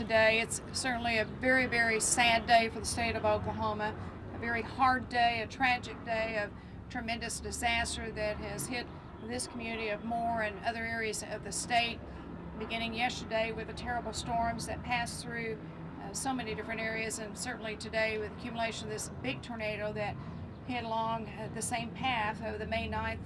today. It's certainly a very, very sad day for the state of Oklahoma, a very hard day, a tragic day of tremendous disaster that has hit this community of Moore and other areas of the state, beginning yesterday with the terrible storms that passed through so many different areas, and certainly today with the accumulation of this big tornado that hit along the same path of the May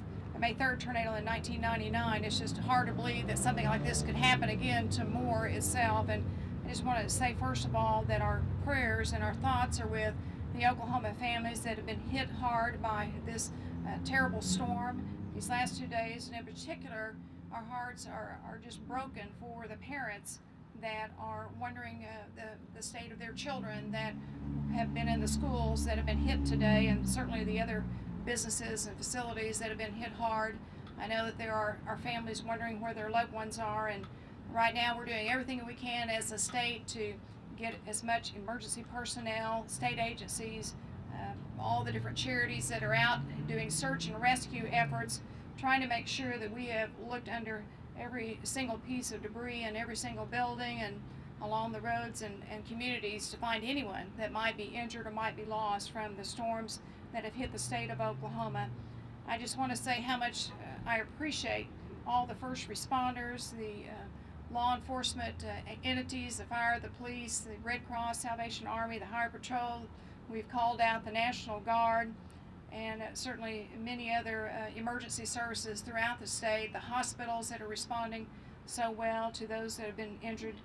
3rd tornado in 1999. It's just hard to believe that something like this could happen again to Moore itself. And I just want to say, first of all, that our prayers and our thoughts are with the Oklahoma families that have been hit hard by this terrible storm these last 2 days. And in particular, our hearts are just broken for the parents that are wondering the state of their children that have been in the schools that have been hit today, and certainly the other businesses and facilities that have been hit hard. I know that there are families wondering where their loved ones are, and right now we're doing everything that we can as a state to get as much emergency personnel, state agencies, all the different charities that are out doing search and rescue efforts, trying to make sure that we have looked under every single piece of debris in every single building and along the roads and communities to find anyone that might be injured or might be lost from the storms that have hit the state of Oklahoma. I just want to say how much I appreciate all the first responders, the law enforcement entities, the fire, the police, the Red Cross, Salvation Army, the Highway Patrol. We've called out the National Guard, and certainly many other emergency services throughout the state, the hospitals that are responding so well to those that have been injured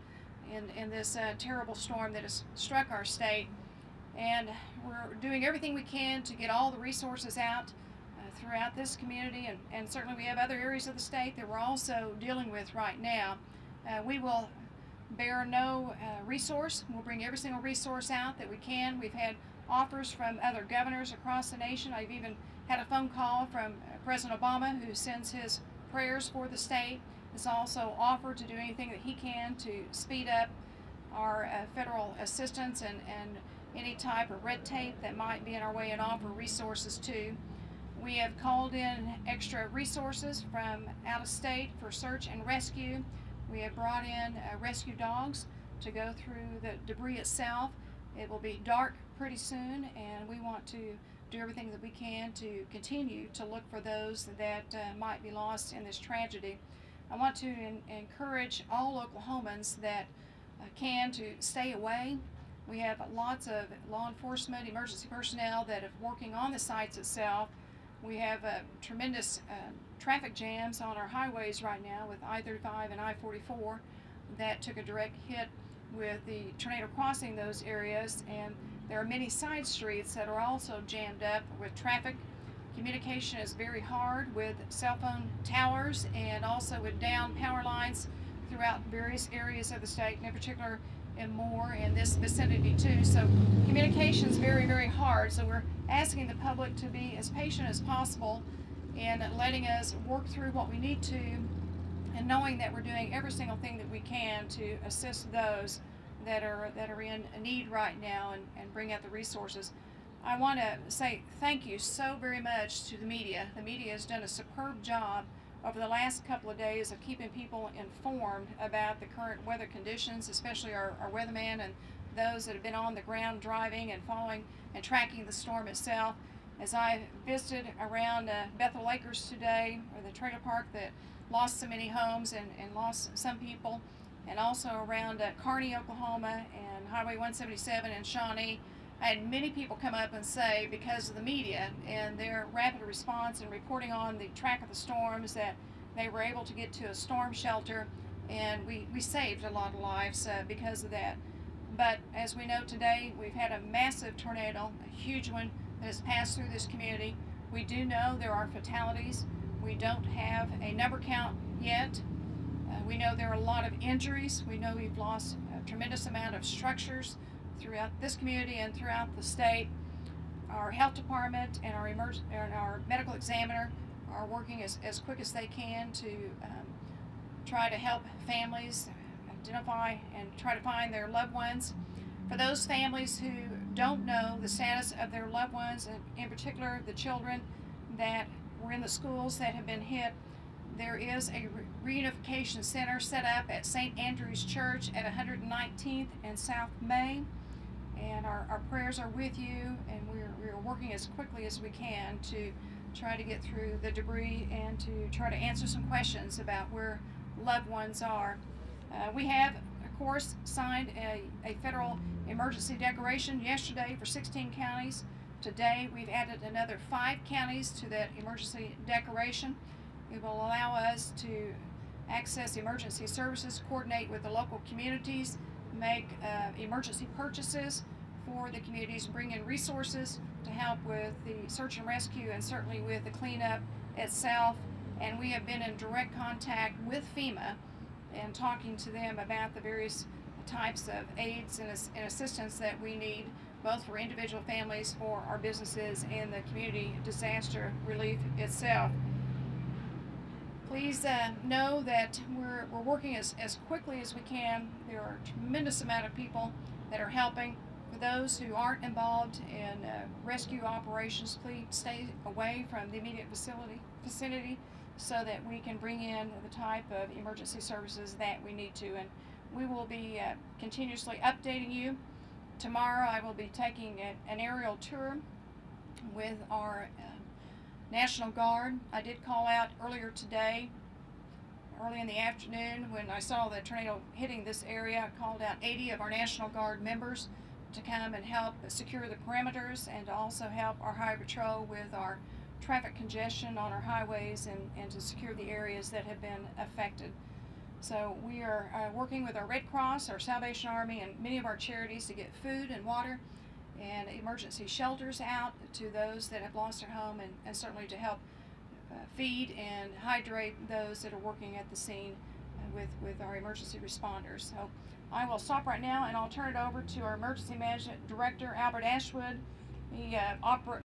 in this terrible storm that has struck our state. And we're doing everything we can to get all the resources out throughout this community, and certainly we have other areas of the state that we're also dealing with right now. We will bear no resource. We'll bring every single resource out that we can. We've had offers from other governors across the nation. I've even had a phone call from President Obama, who sends his prayers for the state. Has also offered to do anything that he can to speed up our federal assistance and any type of red tape that might be in our way, and offer resources too. We have called in extra resources from out of state for search and rescue. We have brought in rescue dogs to go through the debris itself. It will be dark pretty soon, and we want to do everything that we can to continue to look for those that might be lost in this tragedy. I want to encourage all Oklahomans that can to stay away. We have lots of law enforcement, emergency personnel that are working on the sites itself. We have tremendous traffic jams on our highways right now with I-35 and I-44 that took a direct hit with the tornado crossing those areas, and there are many side streets that are also jammed up with traffic. Communication is very hard with cell phone towers and also with down power lines throughout various areas of the state, and in particular in Moore and this vicinity too. So communication is very, very hard. So we're asking the public to be as patient as possible in letting us work through what we need to, and knowing that we're doing every single thing that we can to assist those that are in need right now and bring out the resources. I want to say thank you so very much to the media. The media has done a superb job over the last couple of days of keeping people informed about the current weather conditions, especially our weatherman and those that have been on the ground driving and following and tracking the storm itself. As I visited around Bethel Acres today, or the trailer park that lost so many homes and lost some people, and also around Kearney, Oklahoma, and Highway 177 in Shawnee, I had many people come up and say, because of the media and their rapid response and reporting on the track of the storms, that they were able to get to a storm shelter, and we saved a lot of lives because of that. But as we know today, we've had a massive tornado, a huge one, that has passed through this community. We do know there are fatalities. We don't have a number count yet. We know there are a lot of injuries. We know we've lost a tremendous amount of structures throughout this community and throughout the state. Our health department and our medical examiner are working as quick as they can to try to help families identify and try to find their loved ones. For those families who don't know the status of their loved ones, and in particular the children that were in the schools that have been hit, there is a reunification center set up at St. Andrew's Church at 119th and South May. And our prayers are with you, and we're working as quickly as we can to try to get through the debris and to try to answer some questions about where loved ones are. We have, of course, signed a federal emergency declaration yesterday for 16 counties. Today we've added another 5 counties to that emergency declaration. It will allow us to access emergency services, coordinate with the local communities, make emergency purchases for the communities, bring in resources to help with the search and rescue and certainly with the cleanup itself. And we have been in direct contact with FEMA and talking to them about the various types of aids and assistance that we need, both for individual families, for our businesses, and the community disaster relief itself. Please know that we're working as quickly as we can. There are a tremendous amount of people that are helping. For those who aren't involved in rescue operations, please stay away from the immediate vicinity so that we can bring in the type of emergency services that we need to. And we will be continuously updating you. Tomorrow I will be taking an aerial tour with our National Guard. I did call out earlier today, early in the afternoon, when I saw the tornado hitting this area. I called out 80 of our National Guard members to come and help secure the perimeters and to also help our Highway Patrol with our traffic congestion on our highways and to secure the areas that have been affected. So we are working with our Red Cross, our Salvation Army, and many of our charities to get food and water and emergency shelters out to those that have lost their home, and certainly to help feed and hydrate those that are working at the scene with our emergency responders. So I will stop right now and I'll turn it over to our Emergency Management Director, Albert Ashwood. He